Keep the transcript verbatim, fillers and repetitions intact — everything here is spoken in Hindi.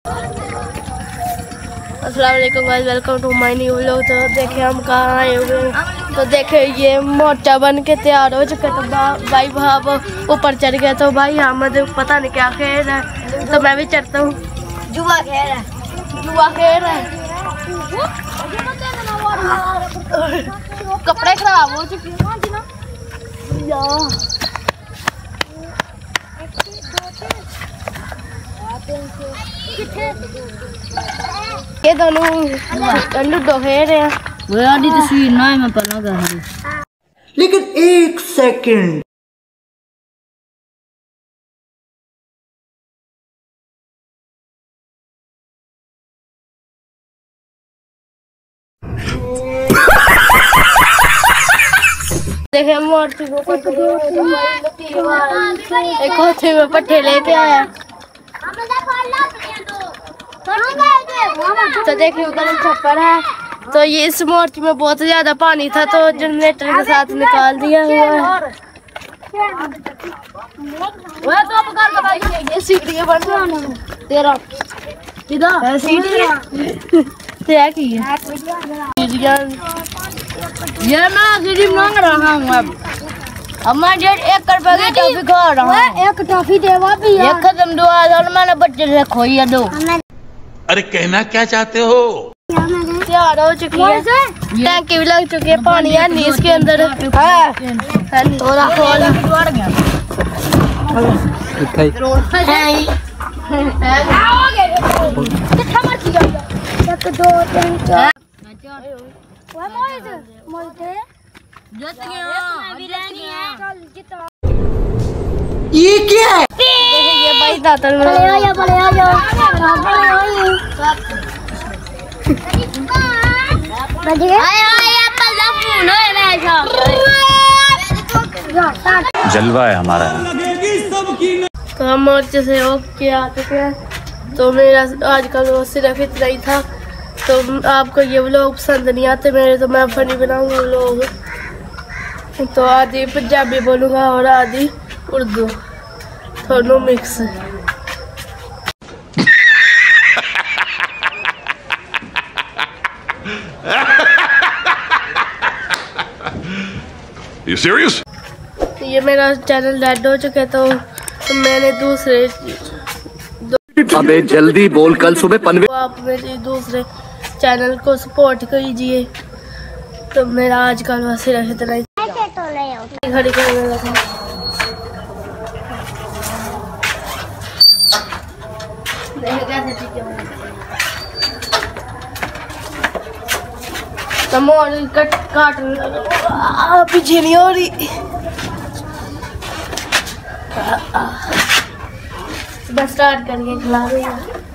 अस्सलाम वालेकुम guys, welcome to my new vlog. तो देखे हम कहाँ आए हुए हैं। तो देखे ये मोर्चा बन के तैयार हो चुका। तो भाई भाव ऊपर चढ़ गया। तो भाई यहाँ मुझे पता नहीं क्या खेल रहा है, तो मैं भी चढ़ता हूँ। जुआ खेल रहा है, जुआ खेल रहा है। कपड़े खराब हो चुके ये दोनों लूडो खेल रहे हैं। तस्वीर ना है, मैं पहला कर लेकिन एक सेकंड, देखे मोर्ची को एक होते में पट्टे लेके आया। तो देखिए उधर छप्पर है। तो ये इस मोर्च में बहुत ज्यादा पानी था, तो जनरेटर के साथ निकाल दिया हुआ है। ये सीढ़ियाँ बन रही हैं तेरा इधर सीढ़ियाँ क्या की है सीढ़ियाँ। ये मैं सीढ़ी मांग रहा हूँ। अब अब मैं डेढ़ एक रुपए की टॉफी खा रहा हूँ। एक टॉफी देवा भी है, खत्म दुआ और मैंने बच्चे से खोई है दो। अरे कहना क्या चाहते हो? तैयार हो चुकी है, टैंकी भी लग चुकी है, पानी है नहीं इसके अंदर। थोड़ा खोल ये क्या है? ये भाई दातन में जलवा है हमारा। तो हम मोर्चे से ओके आ चुके हैं। तो मेरा आज का व्लॉग सिर्फ इतना ही था। तो आपको ये व्लॉग पसंद नहीं आते मेरे, तो मैं फनी बनाऊंगा व्लॉग। तो आधी पंजाबी बोलूँगा और आधी उर्दू, दोनों मिक्स। You serious? ये मेरा चैनल डेड हो चुका है, तो मैंने दूसरे अबे जल्दी बोल, कल सुबह पनवे। तो आप मेरे दूसरे चैनल को सपोर्ट कीजिए। तो मेरा आज का बस सिर्फ इतना ही। घड़ी करने लगा। कट काट पीछे नहीं हो रही। बस स्टार्ट करके खिला रही है।